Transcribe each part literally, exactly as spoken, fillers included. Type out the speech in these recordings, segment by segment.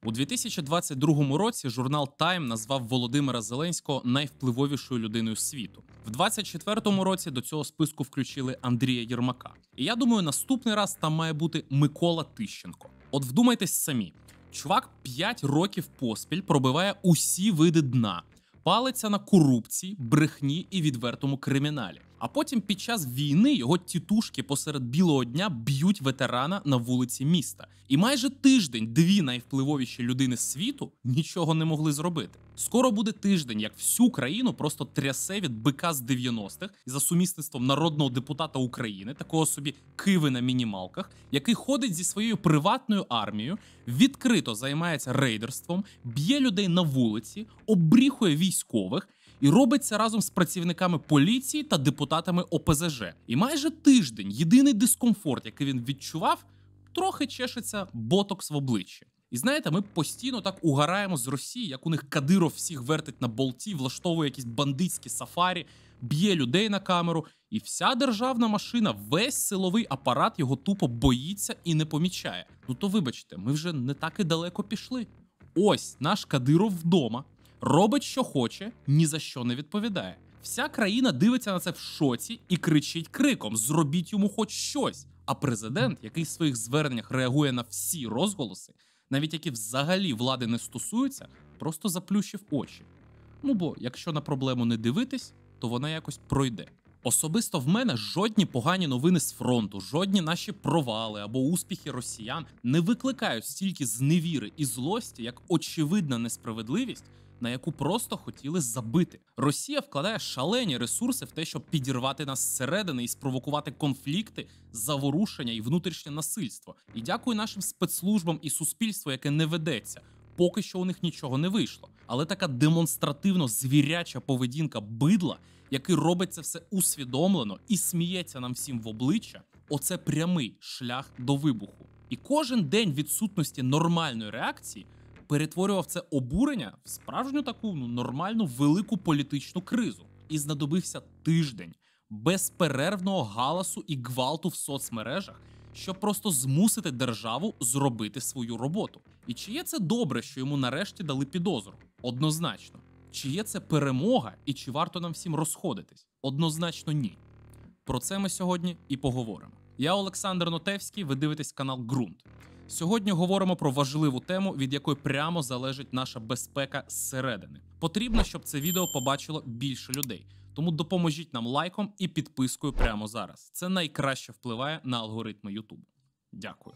У дві тисячі двадцять другому році журнал Time назвав Володимира Зеленського найвпливовішою людиною світу. В двадцять четвертому році до цього списку включили Андрія Єрмака. І я думаю, наступний раз там має бути Микола Тищенко. От вдумайтесь самі. Чувак п'ять років поспіль пробиває усі види дна, палиться на корупції, брехні і відвертому криміналі. А потім під час війни його тітушки посеред білого дня б'ють ветерана на вулиці міста. І майже тиждень дві найвпливовіші людини світу нічого не могли зробити. Скоро буде тиждень, як всю країну просто трясе від бика з дев'яностих за сумісництвом народного депутата України, такого собі Киви на мінімалках, який ходить зі своєю приватною армією, відкрито займається рейдерством, б'є людей на вулиці, оббріхує військових, і робиться разом з працівниками поліції та депутатами О Пе Зе Же. І майже тиждень єдиний дискомфорт, який він відчував, трохи чешеться ботокс в обличчі. І знаєте, ми постійно так угораємо з Росії, як у них Кадиров всіх вертить на болті, влаштовує якісь бандитські сафарі, б'є людей на камеру, і вся державна машина, весь силовий апарат його тупо боїться і не помічає. Ну то вибачте, ми вже не так і далеко пішли. Ось наш Кадиров вдома. Робить, що хоче, ні за що не відповідає. Вся країна дивиться на це в шоці і кричить криком «Зробіть йому хоч щось!». А президент, який в своїх зверненнях реагує на всі розголоси, навіть які взагалі влади не стосуються, просто заплющив очі. Ну бо, якщо на проблему не дивитись, то вона якось пройде. Особисто в мене жодні погані новини з фронту, жодні наші провали або успіхи росіян не викликають стільки зневіри і злості, як очевидна несправедливість, на яку просто хотіли забити. Росія вкладає шалені ресурси в те, щоб підірвати нас зсередини і спровокувати конфлікти, заворушення і внутрішнє насильство. І дякую нашим спецслужбам і суспільству, яке не ведеться. Поки що у них нічого не вийшло. Але така демонстративно звіряча поведінка бидла, який робить це все усвідомлено і сміється нам всім в обличчя, оце прямий шлях до вибуху. І кожен день відсутності нормальної реакції перетворював це обурення в справжню таку ну, нормальну велику політичну кризу. І знадобився тиждень безперервного галасу і гвалту в соцмережах, щоб просто змусити державу зробити свою роботу. І чи є це добре, що йому нарешті дали підозру? Однозначно. Чи є це перемога і чи варто нам всім розходитись? Однозначно ні. Про це ми сьогодні і поговоримо. Я Олександр Нотевський, ви дивитесь канал Ґрунт. Сьогодні говоримо про важливу тему, від якої прямо залежить наша безпека зсередини. Потрібно, щоб це відео побачило більше людей. Тому допоможіть нам лайком і підпискою прямо зараз. Це найкраще впливає на алгоритми Ютубу. Дякую.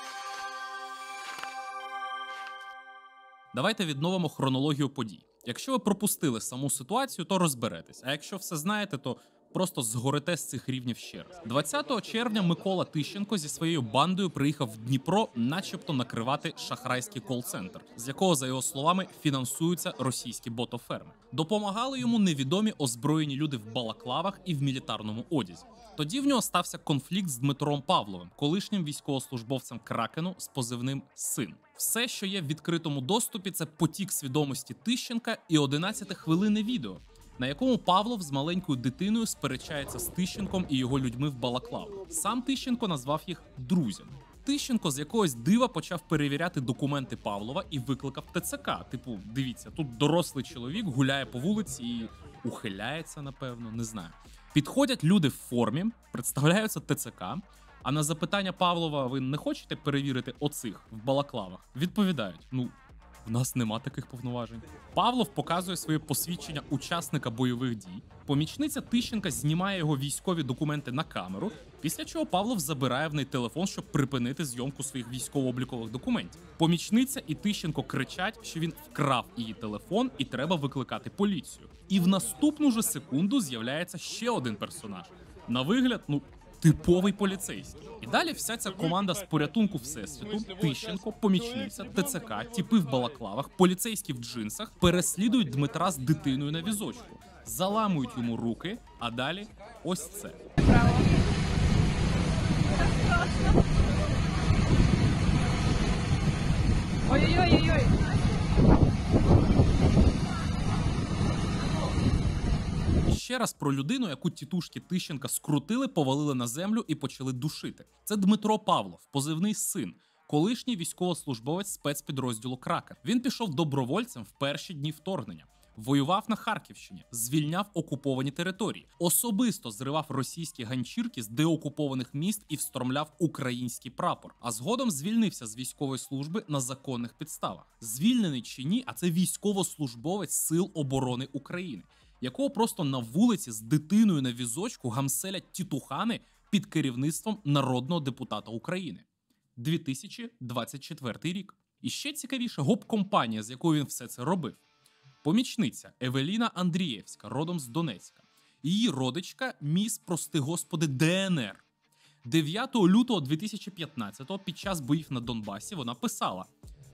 Давайте відновимо хронологію подій. Якщо ви пропустили саму ситуацію, то розберетесь. А якщо все знаєте, то просто згорите з цих рівнів ще раз. двадцятого червня Микола Тищенко зі своєю бандою приїхав в Дніпро начебто накривати шахрайський кол-центр, з якого, за його словами, фінансуються російські ботоферми. Допомагали йому невідомі озброєні люди в балаклавах і в мілітарному одязі. Тоді в нього стався конфлікт з Дмитром Павловим, колишнім військовослужбовцем Кракену з позивним «Син». Все, що є в відкритому доступі, це потік свідомості Тищенка і одинадцятихвилинне відео, на якому Павлов з маленькою дитиною сперечається з Тищенком і його людьми в балаклавах. Сам Тищенко назвав їх друзями. Тищенко з якогось дива почав перевіряти документи Павлова і викликав Те Це Ка. Типу, дивіться, тут дорослий чоловік гуляє по вулиці і ухиляється, напевно, не знаю. Підходять люди в формі, представляються Те Це Ка, а на запитання Павлова: ви не хочете перевірити оцих в балаклавах? Відповідають: ну, в нас нема таких повноважень. Павлов показує своє посвідчення учасника бойових дій. Помічниця Тищенка знімає його військові документи на камеру, після чого Павлов забирає в неї телефон, щоб припинити зйомку своїх військово-облікових документів. Помічниця і Тищенко кричать, що він вкрав її телефон і треба викликати поліцію. І в наступну же секунду з'являється ще один персонаж. На вигляд, ну, типовий поліцейський. І далі вся ця команда з порятунку Всесвіту, Тищенко, помічниця, Те Це Ка, тіпи в балаклавах, поліцейські в джинсах переслідують Дмитра з дитиною на візочку, заламують йому руки, а далі ось це. Ой-ой-ой-ой! Ще раз про людину, яку тітушки Тищенка скрутили, повалили на землю і почали душити. Це Дмитро Павлов, позивний «Син». колишній військовослужбовець спецпідрозділу Кракен. Він пішов добровольцем в перші дні вторгнення. Воював на Харківщині, звільняв окуповані території, особисто зривав російські ганчірки з деокупованих міст і встромляв український прапор. А згодом звільнився з військової служби на законних підставах. Звільнений чи ні, а це військовослужбовець Сил оборони України, якого просто на вулиці з дитиною на візочку гамселять тітухани під керівництвом народного депутата України. дві тисячі двадцять четвертий рік. І ще цікавіше, гоп-компанія, з якою він все це робив. Помічниця Евеліна Андрієвська, родом з Донецька. Її родичка міс, прости господи, Де Ен Ер. дев'ятого лютого дві тисячі п'ятнадцятого під час боїв на Донбасі вона писала: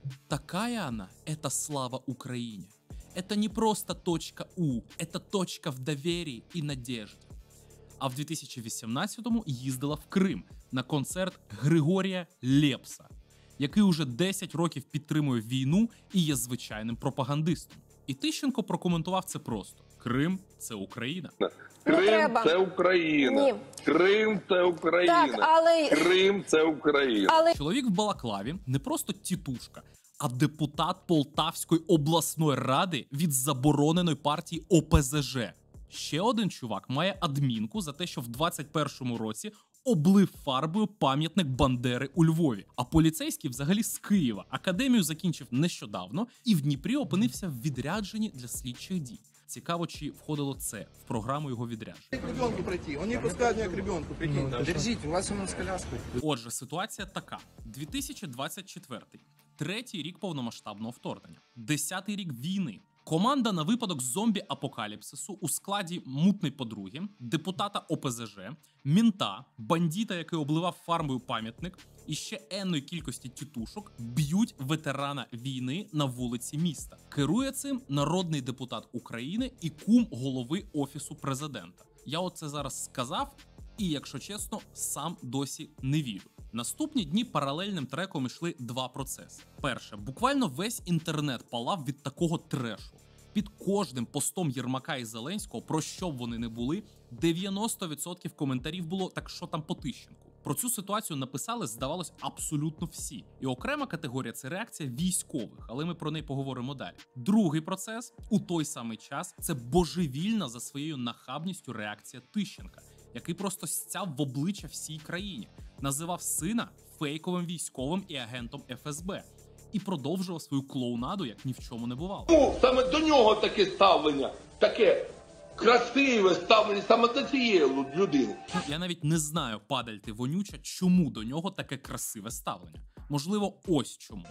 «Такая она, это слава Україні. Это не просто точка У, это точка в доверии и надежде». А в дві тисячі вісімнадцятому їздила в Крим на концерт Григорія Лепса, який уже десять років підтримує війну і є звичайним пропагандистом. І Тищенко прокоментував це просто: Крим – це Україна. Крим – це Україна. Ні. Крим – це Україна. Так, але... Крим – це Україна. Але... Чоловік в балаклаві не просто тітушка, а депутат Полтавської обласної ради від забороненої партії О Пе Зе Же. Ще один чувак має адмінку за те, що в двадцять першому році облив фарбою пам'ятник Бандери у Львові. А поліцейський взагалі з Києва. Академію закінчив нещодавно і в Дніпрі опинився в відрядженні для слідчих дій. Цікаво, чи входило це в програму його відрядження. Ребенку пройти, он не пускает меня к ребенку, прикинь. Держите, у вас у нас коляска. Отже, ситуація така. дві тисячі двадцять четвертий. Третій рік повномасштабного вторгнення. Десятий рік війни. Команда на випадок зомбі-апокаліпсису у складі мутної подруги, депутата О Пе Зе Же, мінта, бандіта, який обливав фарбою пам'ятник, і ще енної кількості тітушок б'ють ветерана війни на вулиці міста. Керує цим народний депутат України і кум голови Офісу президента. Я оце зараз сказав і, якщо чесно, сам досі не вірю. Наступні дні паралельним треком йшли два процеси. Перше, буквально весь інтернет палав від такого трешу. Під кожним постом Єрмака і Зеленського, про що б вони не були, дев'яносто відсотків коментарів було «так що там по Тищенку?». Про цю ситуацію написали, здавалось, абсолютно всі. І окрема категорія – це реакція військових, але ми про неї поговоримо далі. Другий процес у той самий час – це божевільна за своєю нахабністю реакція Тищенка, який просто стяв в обличчя всій країні, називав сина фейковим військовим і агентом Еф Ес Бе і продовжував свою клоунаду, як ні в чому не бувало. Ну, саме до нього таке ставлення, таке красиве ставлення саме до цієї людини. Я навіть не знаю, падаль ти вонюча, чому до нього таке красиве ставлення. Можливо, ось чому.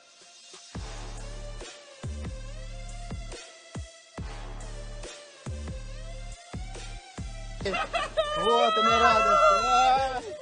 Вот она радость.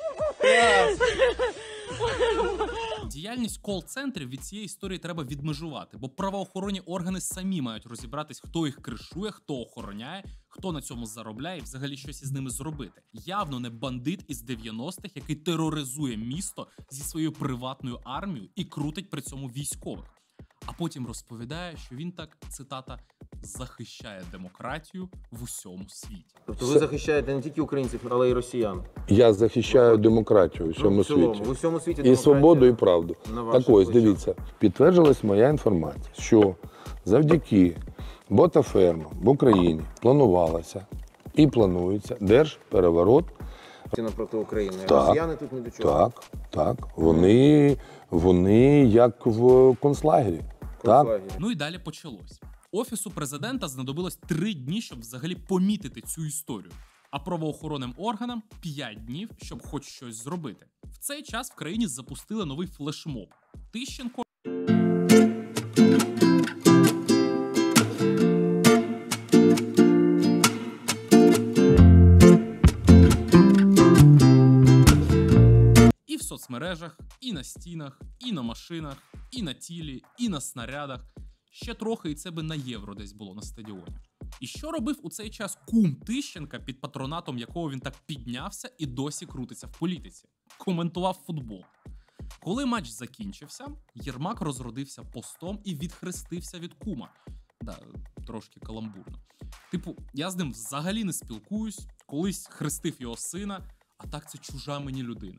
Діяльність кол-центрів від цієї історії треба відмежувати, бо правоохоронні органи самі мають розібратись, хто їх кришує, хто охороняє, хто на цьому заробляє і взагалі щось із ними зробити. Явно не бандит із дев'яностих, який тероризує місто зі своєю приватною армією і крутить при цьому військових. А потім розповідає, що він так, цитата, захищає демократію в усьому світі. Тобто ви захищаєте не тільки українців, але й росіян? Я захищаю демократію у всьому ну, в цілому, світі. В усьому світі і свободу, і правду. Так ось, дивіться, підтвердилась моя інформація, що завдяки ботафермам в Україні планувалося і планується держпереворот. Проти України. Так, росіяни тут не до чого. Так, так. Вони, вони як в концлагері. Так. Ну і далі почалось. Офісу президента знадобилось три дні, щоб взагалі помітити цю історію. А правоохоронним органам п'ять днів, щоб хоч щось зробити. В цей час в країні запустили новий флешмоб. Тищенко і в соцмережах, і на стінах, і на машинах, і на тілі, і на снарядах. Ще трохи, і це би на євро десь було на стадіоні. І що робив у цей час кум Тищенка, під патронатом якого він так піднявся і досі крутиться в політиці? Коментував футбол. Коли матч закінчився, Єрмак розродився постом і відхрестився від кума. Да, трошки каламбурно. Типу, я з ним взагалі не спілкуюсь, колись хрестив його сина, а так це чужа мені людина.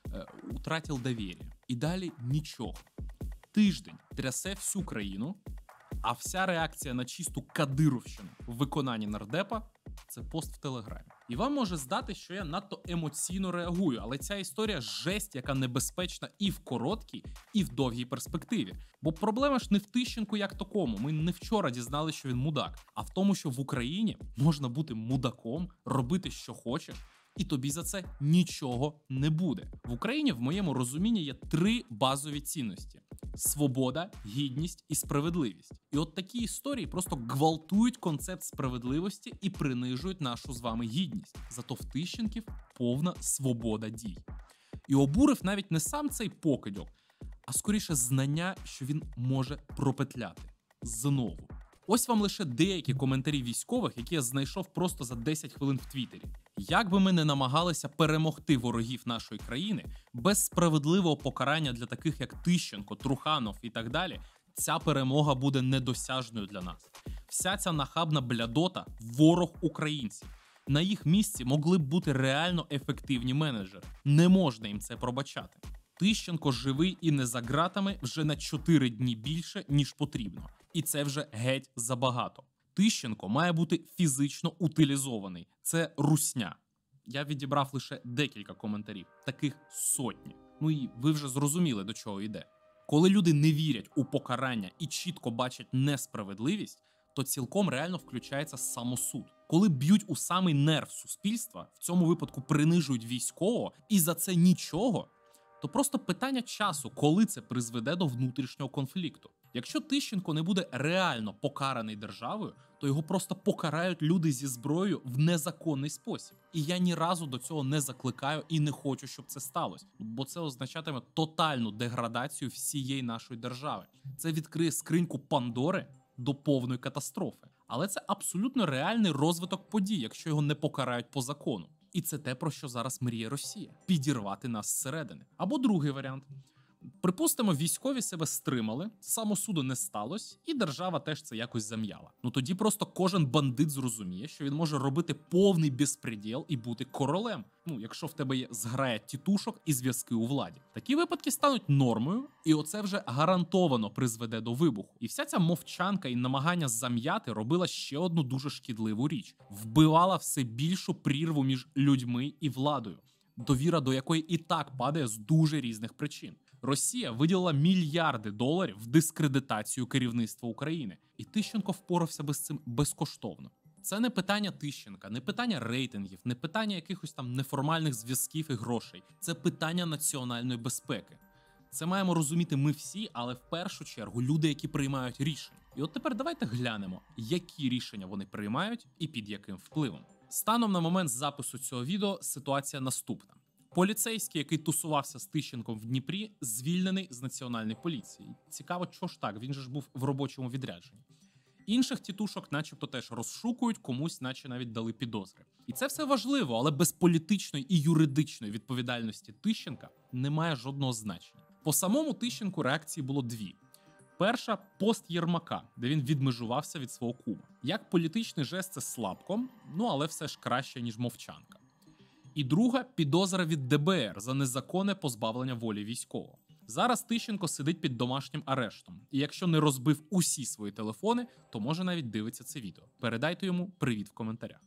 е, утратив довір'я. І далі нічого. Тиждень трясе всю країну, а вся реакція на чисту кадировщину в виконанні нардепа – це пост в Телеграмі. І вам може здати, що я надто емоційно реагую, але ця історія – жесть, яка небезпечна і в короткій, і в довгій перспективі. Бо проблема ж не в Тищенку як такому. Ми не вчора дізналися, що він мудак, а в тому, що в Україні можна бути мудаком, робити, що хочеш, і тобі за це нічого не буде. В Україні, в моєму розумінні, є три базові цінності: свобода, гідність і справедливість. І от такі історії просто гвалтують концепт справедливості і принижують нашу з вами гідність. Зато в Тищенків повна свобода дій. І обурив навіть не сам цей покидьок, а скоріше знання, що він може пропетляти. Знову. Ось вам лише деякі коментарі військових, які я знайшов просто за десять хвилин в Твіттері. Як би ми не намагалися перемогти ворогів нашої країни, без справедливого покарання для таких, як Тищенко, Труханов і так далі, ця перемога буде недосяжною для нас. Вся ця нахабна блядота – ворог українців. На їх місці могли б бути реально ефективні менеджери. Не можна їм це пробачати. Тищенко живий і не за ґратами вже на чотири дні більше, ніж потрібно. І це вже геть забагато. Тищенко має бути фізично утилізований. Це русня. Я відібрав лише декілька коментарів. Таких сотні. Ну і ви вже зрозуміли, до чого йде. Коли люди не вірять у покарання і чітко бачать несправедливість, то цілком реально включається самосуд. Коли б'ють у самий нерв суспільства, в цьому випадку принижують військового, і за це нічого, то просто питання часу, коли це призведе до внутрішнього конфлікту. Якщо Тищенко не буде реально покараний державою, то його просто покарають люди зі зброєю в незаконний спосіб. І я ні разу до цього не закликаю і не хочу, щоб це сталося. Бо це означатиме тотальну деградацію всієї нашої держави. Це відкриє скриньку Пандори до повної катастрофи. Але це абсолютно реальний розвиток подій, якщо його не покарають по закону. І це те, про що зараз мріє Росія – підірвати нас зсередини. Або другий варіант. Припустимо, військові себе стримали, самосуду не сталося, і держава теж це якось зам'яла. Ну тоді просто кожен бандит зрозуміє, що він може робити повний безпреділ і бути королем. Ну, якщо в тебе є зграя тітушок і зв'язки у владі. Такі випадки стануть нормою, і оце вже гарантовано призведе до вибуху. І вся ця мовчанка і намагання зам'яти робила ще одну дуже шкідливу річ. Вбивала все більшу прірву між людьми і владою, довіра до якої і так падає з дуже різних причин. Росія виділила мільярди доларів в дискредитацію керівництва України. І Тищенко впорався би з цим безкоштовно. Це не питання Тищенка, не питання рейтингів, не питання якихось там неформальних зв'язків і грошей. Це питання національної безпеки. Це маємо розуміти ми всі, але в першу чергу люди, які приймають рішення. І от тепер давайте глянемо, які рішення вони приймають і під яким впливом. Станом на момент запису цього відео ситуація наступна. Поліцейський, який тусувався з Тищенком в Дніпрі, звільнений з національної поліції. Цікаво, чого ж так, він же ж був в робочому відрядженні. Інших тітушок начебто теж розшукують, комусь наче навіть дали підозри. І це все важливо, але без політичної і юридичної відповідальності Тищенка немає жодного значення. По самому Тищенку реакції було дві. Перша – пост Єрмака, де він відмежувався від свого кума. Як політичний жест це слабко, ну але все ж краще, ніж мовчанка. І друга – підозра від де бе ер за незаконне позбавлення волі військового. Зараз Тищенко сидить під домашнім арештом. І якщо не розбив усі свої телефони, то може навіть дивиться це відео. Передайте йому привіт в коментарях.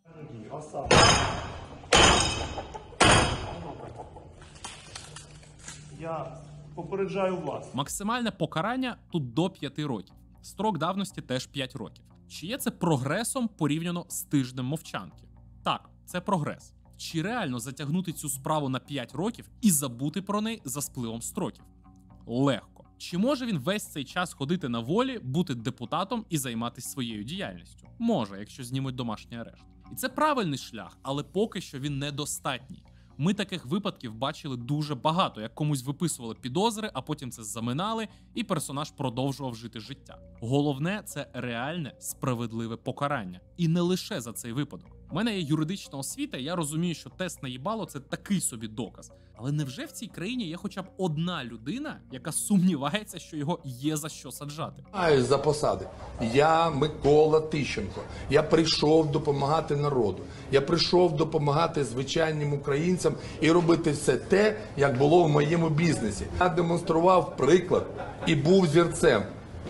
Я попереджаю вас. Максимальне покарання тут до п'яти років. Строк давності теж п'ять років. Чи є це прогресом порівняно з тижнем мовчанки? Так, це прогрес. Чи реально затягнути цю справу на п'ять років і забути про неї за спливом строків? Легко. Чи може він весь цей час ходити на волі, бути депутатом і займатися своєю діяльністю? Може, якщо знімуть домашній арешт. І це правильний шлях, але поки що він недостатній. Ми таких випадків бачили дуже багато, як комусь виписували підозри, а потім це заминали, і персонаж продовжував жити життя. Головне – це реальне, справедливе покарання. І не лише за цей випадок. У мене є юридична освіта, і я розумію, що тест на їбало – це такий собі доказ. Але невже в цій країні є хоча б одна людина, яка сумнівається, що його є за що саджати? Маю за посади. Я Микола Тищенко. Я прийшов допомагати народу. Я прийшов допомагати звичайним українцям і робити все те, як було в моєму бізнесі. Я демонстрував приклад і був зірцем.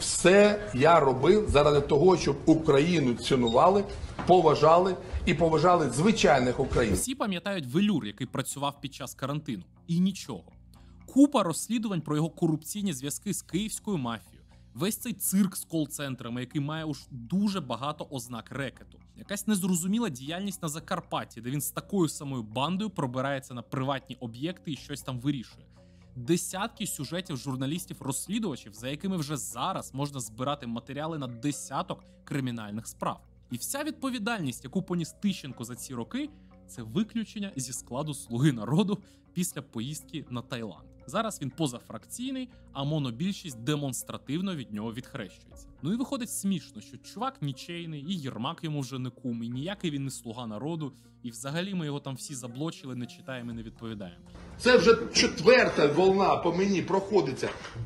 Все я робив заради того, щоб Україну цінували, поважали і поважали звичайних українців. Всі пам'ятають Велюр, який працював під час карантину. І нічого. Купа розслідувань про його корупційні зв'язки з київською мафією. Весь цей цирк з кол-центрами, який має уж дуже багато ознак рекету. Якась незрозуміла діяльність на Закарпатті, де він з такою самою бандою пробирається на приватні об'єкти і щось там вирішує. Десятки сюжетів журналістів-розслідувачів, за якими вже зараз можна збирати матеріали на десяток кримінальних справ. І вся відповідальність, яку поніс Тищенко за ці роки, це виключення зі складу «Слуги народу» після поїздки на Таїланд. Зараз він позафракційний, а монобільшість демонстративно від нього відхрещується. Ну і виходить смішно, що чувак нічейний, і Єрмак йому вже не кум, і ніякий він не слуга народу, і взагалі ми його там всі заблочили, не читаємо і не відповідаємо. Це вже четверта волна по мені проходиться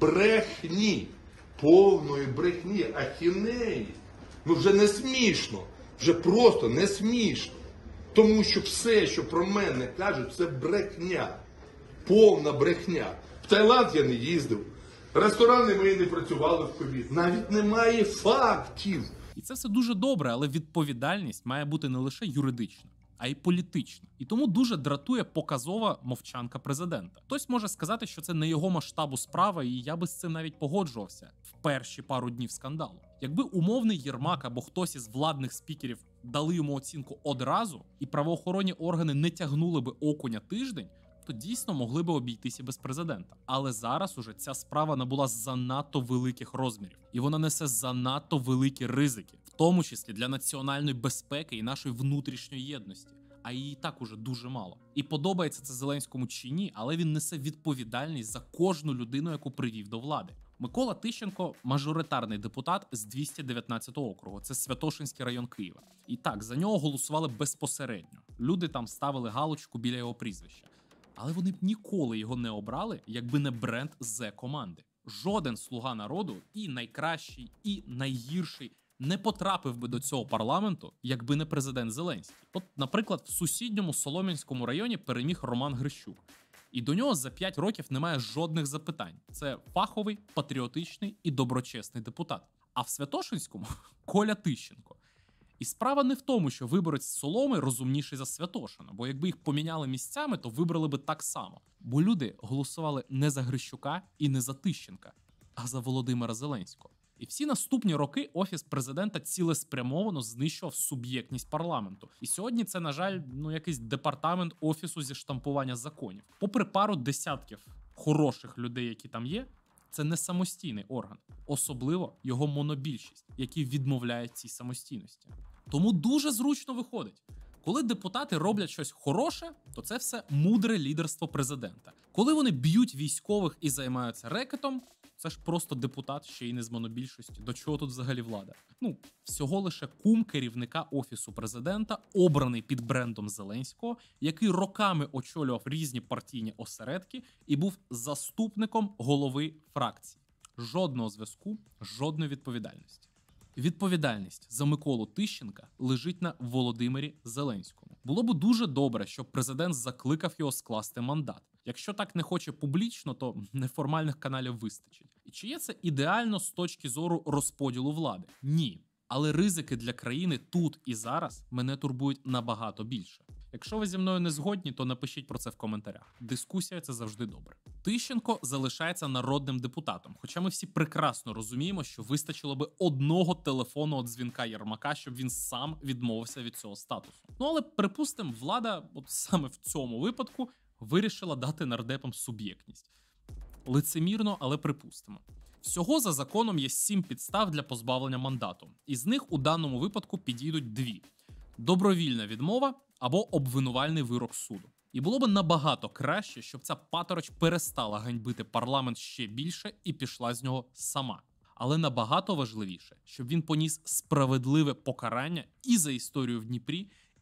брехні, повної брехні, ахінеї. Ну вже не смішно, вже просто не смішно. Тому що все, що про мене кажуть, це брехня. Повна брехня. В Таїланд я не їздив, ресторани мої не працювали в ковід. Навіть немає фактів. І це все дуже добре, але відповідальність має бути не лише юридична, а й політична. І тому дуже дратує показова мовчанка президента. Хтось може сказати, що це не його масштабу справа, і я би з цим навіть погоджувався в перші пару днів скандалу. Якби умовний Єрмак або хтось із владних спікерів дали йому оцінку одразу, і правоохоронні органи не тягнули би окуня тиждень, то дійсно могли би обійтися без президента. Але зараз уже ця справа набула занадто великих розмірів. І вона несе занадто великі ризики, в тому числі для національної безпеки і нашої внутрішньої єдності. А її так уже дуже мало. І подобається це Зеленському чи ні, але він несе відповідальність за кожну людину, яку привів до влади. Микола Тищенко – мажоритарний депутат з двісті дев'ятнадцятого округу. Це Святошинський район Києва. І так, за нього голосували безпосередньо. Люди там ставили галочку біля його прізвища. Але вони б ніколи його не обрали, якби не бренд Зе-команди. Жоден слуга народу, і найкращий, і найгірший, не потрапив би до цього парламенту, якби не президент Зеленський. От, наприклад, в сусідньому Солом'янському районі переміг Роман Грищук. І до нього за п'ять років немає жодних запитань. Це фаховий, патріотичний і доброчесний депутат. А в Святошинському – Коля Тищенко. І справа не в тому, що виборець з Соломи розумніший за Святошина, бо якби їх поміняли місцями, то вибрали би так само. Бо люди голосували не за Грищука і не за Тищенка, а за Володимира Зеленського. І всі наступні роки Офіс президента цілеспрямовано знищував суб'єктність парламенту. І сьогодні це, на жаль, ну якийсь департамент Офісу зі штампування законів. Попри пару десятків хороших людей, які там є, це не самостійний орган. Особливо його монобільшість, які відмовляють цій самостійності. Тому дуже зручно виходить. Коли депутати роблять щось хороше, то це все мудре лідерство президента. Коли вони б'ють військових і займаються рекетом, це ж просто депутат, ще й не з монобільшості. До чого тут взагалі влада? Ну, всього лише кум керівника Офісу президента, обраний під брендом Зеленського, який роками очолював різні партійні осередки і був заступником голови фракції. Жодного зв'язку, жодної відповідальності. Відповідальність за Миколу Тищенка лежить на Володимирі Зеленському. Було б дуже добре, щоб президент закликав його скласти мандат. Якщо так не хоче публічно, то неформальних каналів вистачить. І чи є це ідеально з точки зору розподілу влади? Ні. Але ризики для країни тут і зараз мене турбують набагато більше. Якщо ви зі мною не згодні, то напишіть про це в коментарях. Дискусія – це завжди добре. Тищенко залишається народним депутатом, хоча ми всі прекрасно розуміємо, що вистачило би одного телефонного дзвінка Єрмака, щоб він сам відмовився від цього статусу. Ну але, припустимо, влада, от саме в цьому випадку, вирішила дати нардепам суб'єктність. Лицемірно, але припустимо. Всього за законом є сім підстав для позбавлення мандату. Із них у даному випадку підійдуть дві. Добровільна відмова або обвинувальний вирок суду. І було б набагато краще, щоб ця патороч перестала ганьбити парламент ще більше і пішла з нього сама. Але набагато важливіше, щоб він поніс справедливе покарання і за історію в Дніпрі,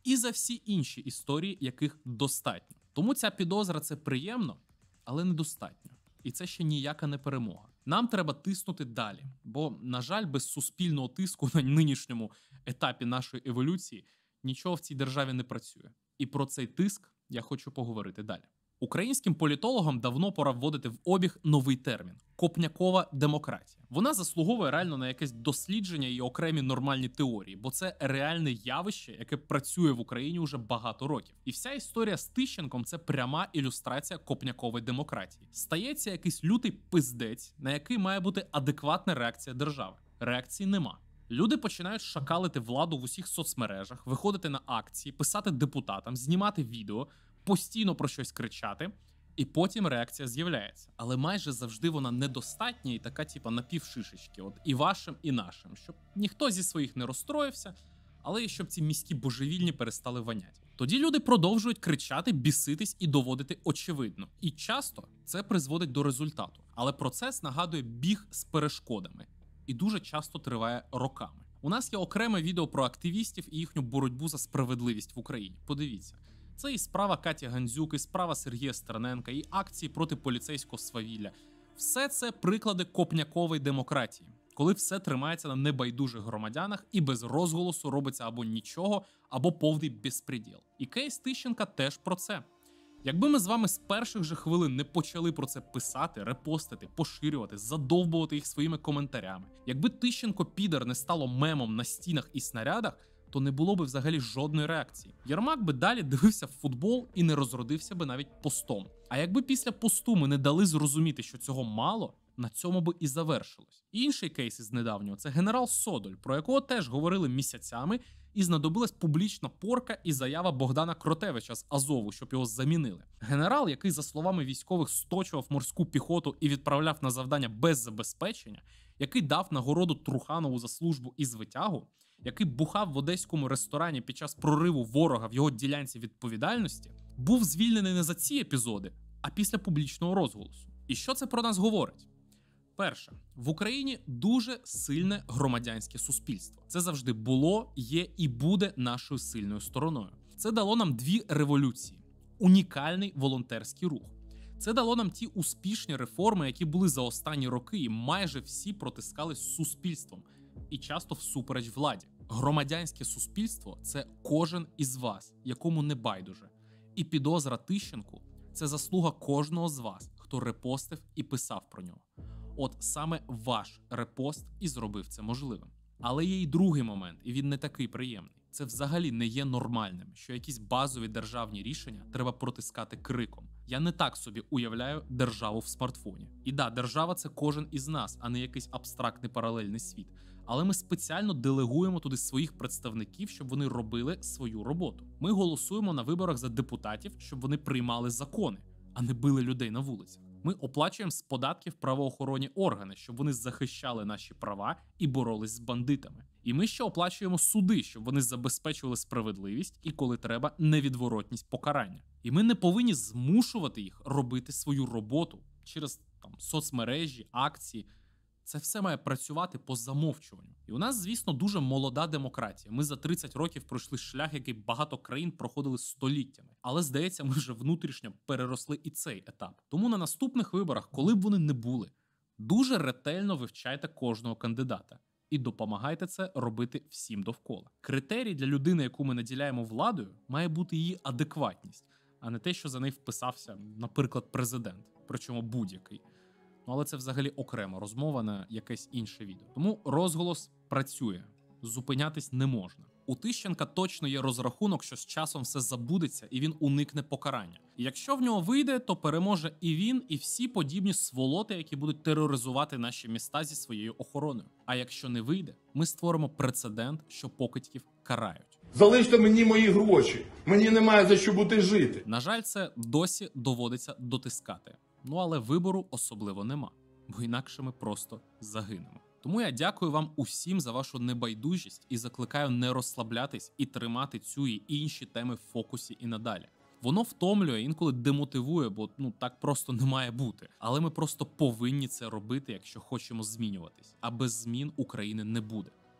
і за всі інші історії, яких достатньо. Тому ця підозра – це приємно, але недостатньо. І це ще ніяка не перемога. Нам треба тиснути далі, бо, на жаль, без суспільного тиску на нинішньому етапі нашої еволюції нічого в цій державі не працює. І про цей тиск я хочу поговорити далі. Українським політологам давно пора вводити в обіг новий термін – копнякова демократія. Вона заслуговує реально на якесь дослідження і окремі нормальні теорії, бо це реальне явище, яке працює в Україні уже багато років. І вся історія з Тищенком – це пряма ілюстрація копнякової демократії. Стається якийсь лютий пиздець, на який має бути адекватна реакція держави. Реакції нема. Люди починають шакалити владу в усіх соцмережах, виходити на акції, писати депутатам, знімати відео, постійно про щось кричати, і потім реакція з'являється. Але майже завжди вона недостатня і така, типа, напівшишечки, от і вашим, і нашим, щоб ніхто зі своїх не розстроївся, але і щоб ці міські божевільні перестали воняти. Тоді люди продовжують кричати, біситись і доводити очевидно. І часто це призводить до результату. Але процес нагадує біг з перешкодами. І дуже часто триває роками. У нас є окреме відео про активістів і їхню боротьбу за справедливість в Україні. Подивіться. Це і справа Каті Гандзюк, і справа Сергія Стерненка, і акції проти поліцейського свавілля. Все це приклади копнякової демократії, коли все тримається на небайдужих громадянах і без розголосу робиться або нічого, або повний безпреділ. І кейс Тищенка теж про це. Якби ми з вами з перших же хвилин не почали про це писати, репостити, поширювати, задовбувати їх своїми коментарями, якби Тищенко підар не стало мемом на стінах і снарядах, то не було би взагалі жодної реакції. Єрмак би далі дивився в футбол і не розродився би навіть постом. А якби після посту ми не дали зрозуміти, що цього мало, на цьому би і завершилось. Інший кейс із недавнього – це генерал Содоль, про якого теж говорили місяцями, і знадобилась публічна порка і заява Богдана Кротевича з Азову, щоб його замінили. Генерал, який, за словами військових, сточував морську піхоту і відправляв на завдання без забезпечення, який дав нагороду Труханову за службу і звитягу, який бухав в одеському ресторані під час прориву ворога в його ділянці відповідальності, був звільнений не за ці епізоди, а після публічного розголосу. І що це про нас говорить? Перше, в Україні дуже сильне громадянське суспільство. Це завжди було, є і буде нашою сильною стороною. Це дало нам дві революції, унікальний волонтерський рух. Це дало нам ті успішні реформи, які були за останні роки, і майже всі протискались з суспільством, і часто всупереч владі. Громадянське суспільство – це кожен із вас, якому не байдуже. І підозра Тищенку – це заслуга кожного з вас, хто репостив і писав про нього. От саме ваш репост і зробив це можливим. Але є й другий момент, і він не такий приємний. Це взагалі не є нормальним, що якісь базові державні рішення треба протискати криком. Я не так собі уявляю державу в смартфоні. І да, держава – це кожен із нас, а не якийсь абстрактний паралельний світ. Але ми спеціально делегуємо туди своїх представників, щоб вони робили свою роботу. Ми голосуємо на виборах за депутатів, щоб вони приймали закони, а не били людей на вулицях. Ми оплачуємо з податків правоохоронні органи, щоб вони захищали наші права і боролись з бандитами. І ми ще оплачуємо суди, щоб вони забезпечували справедливість і, коли треба, невідворотність покарання. І ми не повинні змушувати їх робити свою роботу через там соцмережі, акції. Це все має працювати по замовчуванню. І у нас, звісно, дуже молода демократія. Ми за тридцять років пройшли шлях, який багато країн проходили століттями. Але, здається, ми вже внутрішньо переросли і цей етап. Тому на наступних виборах, коли б вони не були, дуже ретельно вивчайте кожного кандидата. І допомагайте це робити всім довкола. Критерій для людини, яку ми наділяємо владою, має бути її адекватність, а не те, що за неї вписався, наприклад, президент, причому будь-який. Ну, але це взагалі окрема розмова на якесь інше відео. Тому розголос працює, зупинятись не можна. У Тищенка точно є розрахунок, що з часом все забудеться і він уникне покарання. І якщо в нього вийде, то переможе і він, і всі подібні сволоти, які будуть тероризувати наші міста зі своєю охороною. А якщо не вийде, ми створимо прецедент, що покидьків карають. Залиште мені мої гроші, мені немає за що бути жити. На жаль, це досі доводиться дотискати. Ну, але вибору особливо нема, бо інакше ми просто загинемо. Тому я дякую вам усім за вашу небайдужість і закликаю не розслаблятись і тримати цю і інші теми в фокусі і надалі. Воно втомлює, інколи демотивує, бо ну так просто не має бути. Але ми просто повинні це робити, якщо хочемо змінюватись. А без змін України не буде.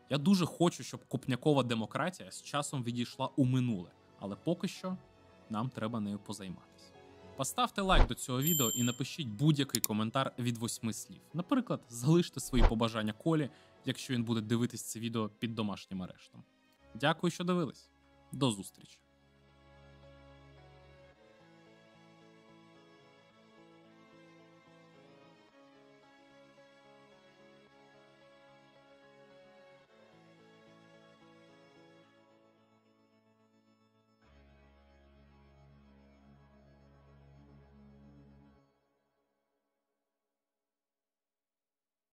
Я дуже хочу, щоб копнякова демократія з часом відійшла у минуле, але поки що нам треба нею позайматися. Поставте лайк до цього відео і напишіть будь-який коментар від восьми слів. Наприклад, залиште свої побажання Колі, якщо він буде дивитись це відео під домашнім арештом. Дякую, що дивились. До зустрічі!